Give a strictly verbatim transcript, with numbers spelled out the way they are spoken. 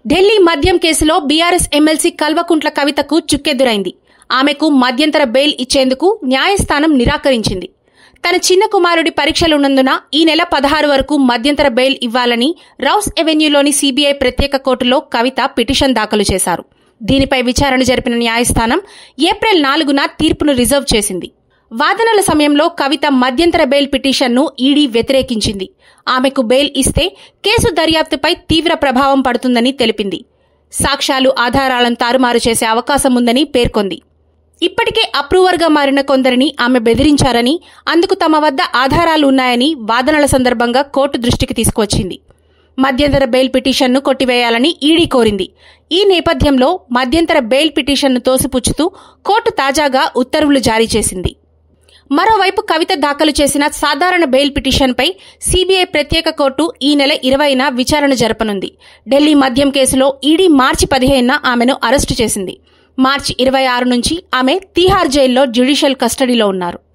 ఢిల్లీ మద్యం కేసులో BRS MLC Kalvakuntla కవితకు చుక్కెదురైంది. ఆమెకు మధ్యంతర బెయిల్ ఇచ్చేందుకు న్యాయస్థానం నిరాకరించింది. తన చిన్న కుమారుడి పరీక్షలున్నందున ఈ నెల పదహారు వరకు మధ్యంతర బెయిల్ ఇవ్వాలని రౌస్ ఎవెన్యూలోని సీబీఐ ప్రత్యేక కోర్టులో కవిత పిటిషన్ దాఖలు చేశారు. దీనిపై విచారణ జరిపిన న్యాయస్థానం ఏప్రిల్ నాలుగున తీర్పును రిజర్వ్ చేసింది. వాదనల సమయంలో కవిత మధ్యంతర బెయిల్ పిటిషన్ను ఈడీ వ్యతిరేకించింది. ఆమెకు బెయిల్ ఇస్తే కేసు దర్యాప్తుపై తీవ్ర ప్రభావం పడుతుందని తెలిపింది. సాక్ష్యాలు ఆధారాలను తారుమారు చేసే అవకాశం ఉందని పేర్కొంది. ఇప్పటికే అప్రూవర్గా మారిన కొందరిని ఆమె బెదిరించారని, అందుకు తమ వద్ద ఆధారాలు ఉన్నాయని వాదనల సందర్భంగా కోర్టు దృష్టికి తీసుకువచ్చింది. మధ్యంతర బెయిల్ పిటిషన్ను కొట్టివేయాలని ఈడీ కోరింది. ఈ నేపథ్యంలో మధ్యంతర బెయిల్ పిటిషన్ను తోసిపుచ్చుతూ కోర్టు తాజాగా ఉత్తర్వులు జారీ చేసింది. మరోవైపు కవిత దాఖలు చేసిన సాధారణ బెయిల్ పిటిషన్పై సీబీఐ ప్రత్యేక కోర్టు ఈ నెల ఇరవైన విచారణ జరపనుంది. ఢిల్లీ మద్యం కేసులో ఈడీ మార్చి పదిహేనున ఆమెను అరెస్టు చేసింది. మార్చి ఇరవై ఆరు నుంచి ఆమె తీహార్ జైల్లో జ్యుడిషియల్ కస్టడీలో ఉన్నారు.